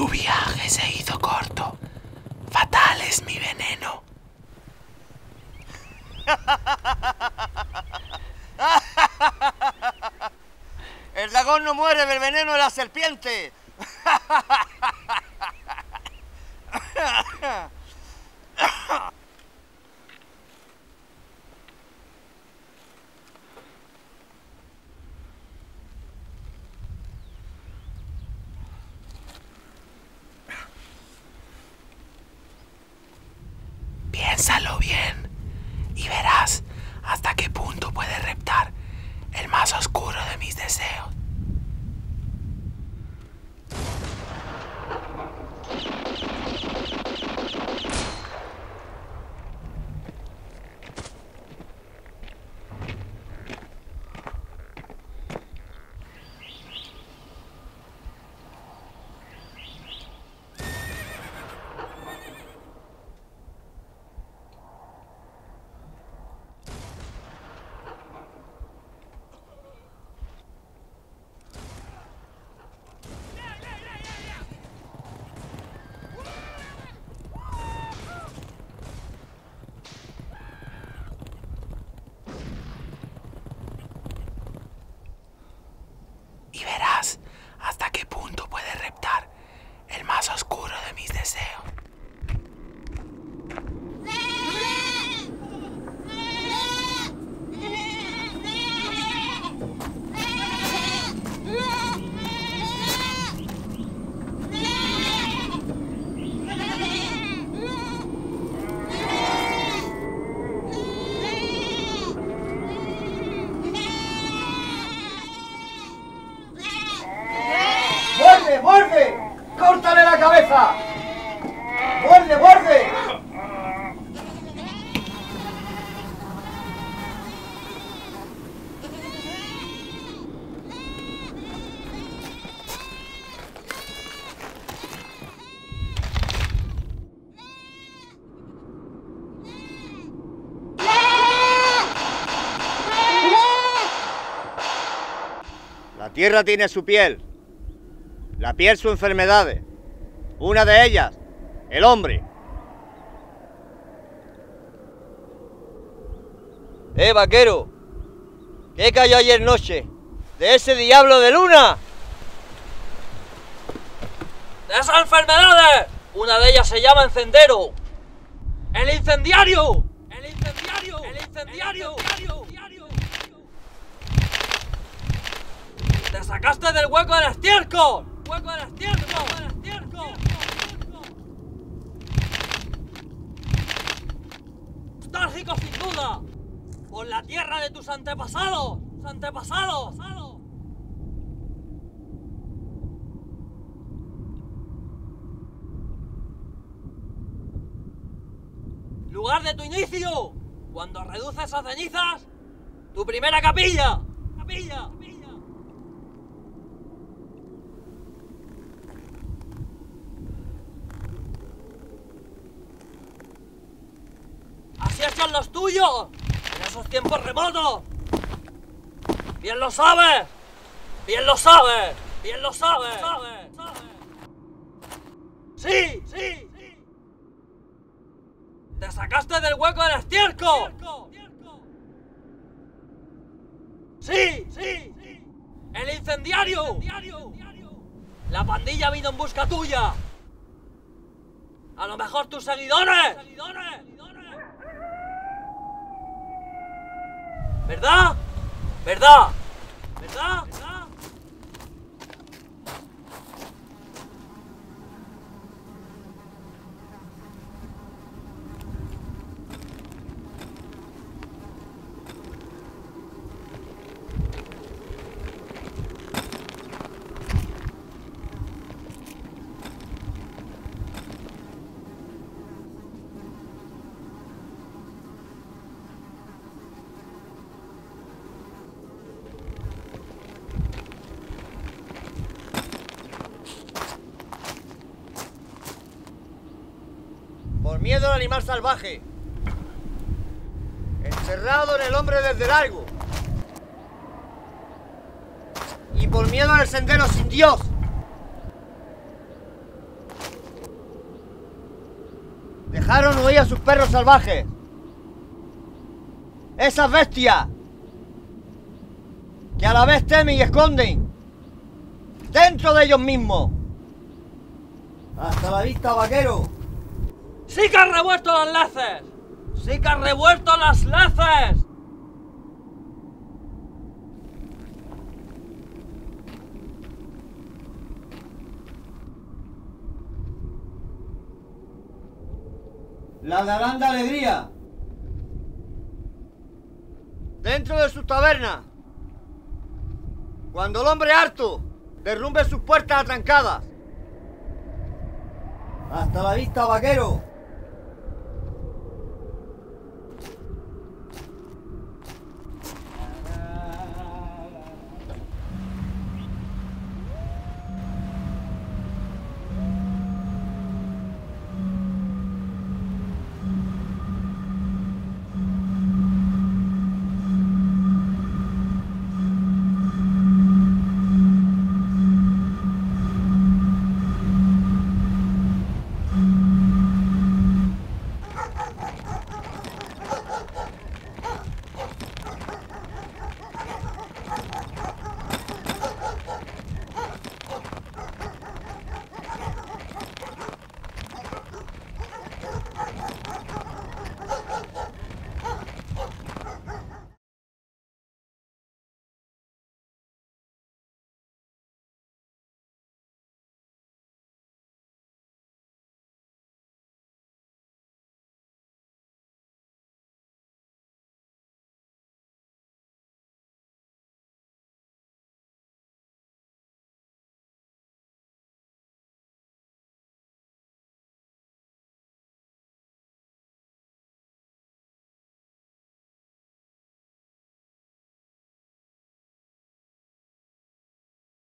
Tu viaje se hizo corto. Fatal es mi veneno. El dragón no muere del veneno de la serpiente. Piénsalo bien y verás hasta qué punto puede reptar el más oscuro de mis deseos. Y verás hasta qué punto puede reptar el más oscuro de mis deseos. ¡Muerde, muerde! ¡Córtale la cabeza! ¡Muerde, muerde! La tierra tiene su piel. La piel sus enfermedades. Una de ellas, el hombre. Vaquero, ¿qué cayó ayer noche? ¿De ese diablo de luna? ¡De esas enfermedades! Una de ellas se llama encendero. ¡El incendiario! ¡El incendiario! ¡El incendiario! ¡Te sacaste del hueco del estiércol! ¡Hueco del estiércol! Nostálgico sin duda, por la tierra de tus antepasados. Lugar de tu inicio, cuando reduces a cenizas tu primera capilla. Así hacían los tuyos en esos tiempos remotos. Bien lo sabes. Sí. Te sacaste del hueco del estiércol. Sí. El incendiario. La pandilla vino en busca tuya. A lo mejor tus seguidores. ¿Verdad? Por miedo al animal salvaje. Encerrado en el hombre desde largo. Y por miedo al sendero sin Dios. Dejaron huir a sus perros salvajes. Esas bestias que a la vez temen y esconden dentro de ellos mismos. Hasta la vista, vaquero. ¡Sí que han revuelto las laces! ¡Sí que han revuelto las laces! La darán de alegría. Dentro de sus tabernas. Cuando el hombre harto derrumbe sus puertas atrancadas. Hasta la vista, vaquero.